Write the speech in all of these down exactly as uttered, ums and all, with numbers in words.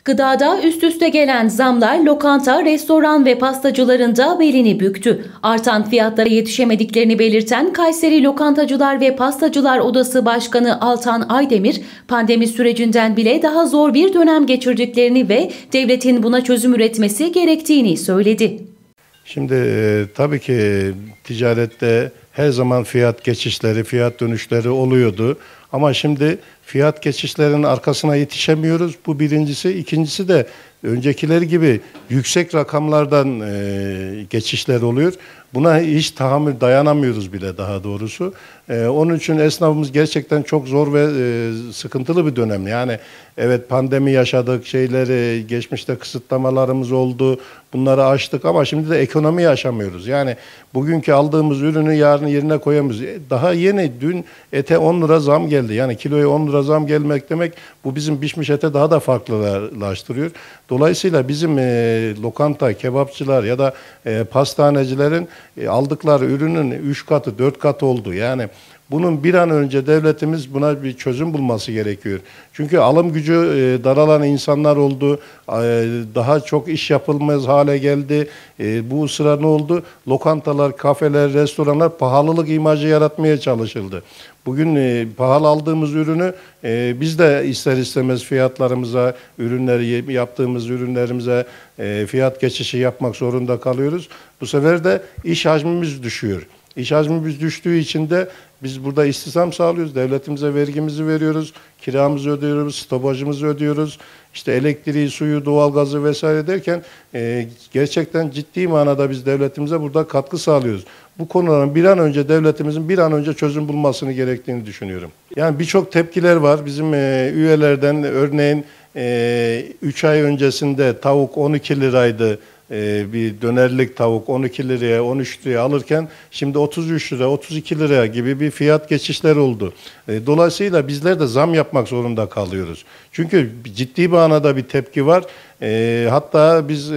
Gıdada üst üste gelen zamlar lokanta, restoran ve pastacılarında belini büktü. Artan fiyatlara yetişemediklerini belirten Kayseri Lokantacılar ve Pastacılar Odası Başkanı Altan Aydemir, pandemi sürecinden bile daha zor bir dönem geçirdiklerini ve devletin buna çözüm üretmesi gerektiğini söyledi. Şimdi e, tabii ki ticarette her zaman fiyat geçişleri, fiyat dönüşleri oluyordu. Ama şimdi fiyat geçişlerinin arkasına yetişemiyoruz. Bu birincisi. İkincisi de öncekileri gibi yüksek rakamlardan e, geçişler oluyor. Buna hiç tahammül dayanamıyoruz bile daha doğrusu. E, onun için esnafımız gerçekten çok zor ve e, sıkıntılı bir dönem. Yani evet pandemi yaşadık, şeyleri geçmişte kısıtlamalarımız oldu. Bunları aştık ama şimdi de ekonomi yaşamıyoruz. Yani bugünkü aldığımız ürünü yarın yerine koyamıyoruz. Daha yeni dün ete on lira zam geldi. Yani kiloya on lira zam gelmek demek bu bizim pişmiş ete daha da farklılaştırıyor. Dolayısıyla bizim e, lokanta, kebapçılar ya da e, pastanecilerin e, aldıkları ürünün üç katı, dört katı oldu. Yani bunun bir an önce devletimiz buna bir çözüm bulması gerekiyor. Çünkü alım gücü e, daralan insanlar oldu, e, daha çok iş yapılmaz hale geldi. E, bu sıra ne oldu? Lokantalar, kafeler, restoranlar pahalılık imajı yaratmaya çalışıldı. Bugün e, pahalı aldığımız ürünü e, biz de ister istemez fiyatlarımıza, ürünleri yaptığımız ürünlerimize e, fiyat geçişi yapmak zorunda kalıyoruz. Bu sefer de iş hacmimiz düşüyor. İş hacmimiz düştüğü için de biz burada istihdam sağlıyoruz. Devletimize vergimizi veriyoruz, kiramızı ödüyoruz, stopajımızı ödüyoruz. İşte elektriği, suyu, doğalgazı vesaire derken e, gerçekten ciddi manada biz devletimize burada katkı sağlıyoruz. Bu konuların bir an önce devletimizin bir an önce çözüm bulmasını gerektiğini düşünüyorum. Yani birçok tepkiler var. Bizim e, üyelerden örneğin e, üç ay öncesinde tavuk on iki liraydı. Bir dönerlik tavuk on iki liraya, on üç liraya alırken şimdi otuz üç lira, otuz iki liraya gibi bir fiyat geçişleri oldu. Dolayısıyla bizler de zam yapmak zorunda kalıyoruz. Çünkü ciddi manada bir tepki var. Hatta biz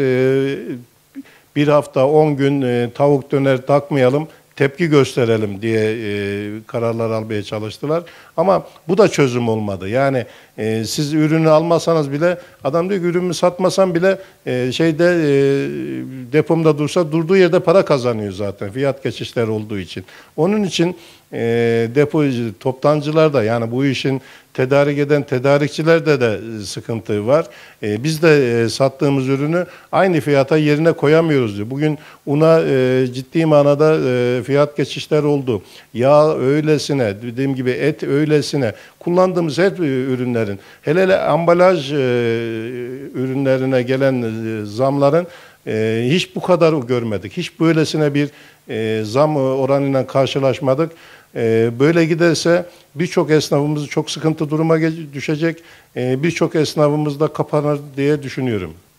bir hafta, on gün tavuk döner takmayalım, tepki gösterelim diye e, kararlar almaya çalıştılar. Ama bu da çözüm olmadı. Yani e, siz ürünü almasanız bile, adam diyor ki ürünü satmasam bile e, şeyde e, depomda dursa durduğu yerde para kazanıyor zaten fiyat geçişleri olduğu için. Onun için e, depo toptancılar da yani bu işin tedarik eden tedarikçilerde de sıkıntı var. E, biz de e, sattığımız ürünü aynı fiyata yerine koyamıyoruz diyor. Bugün una e, ciddi manada e, fiyat geçişler oldu. Yağ öylesine, dediğim gibi et öylesine. Kullandığımız her ürünlerin, hele hele ambalaj e, ürünlerine gelen e, zamların e, hiç bu kadar görmedik. Hiç böylesine bir e, zam oranıyla karşılaşmadık. E, böyle giderse birçok esnafımız çok sıkıntı duruma düşecek. E, birçok esnafımız da kapanır diye düşünüyorum.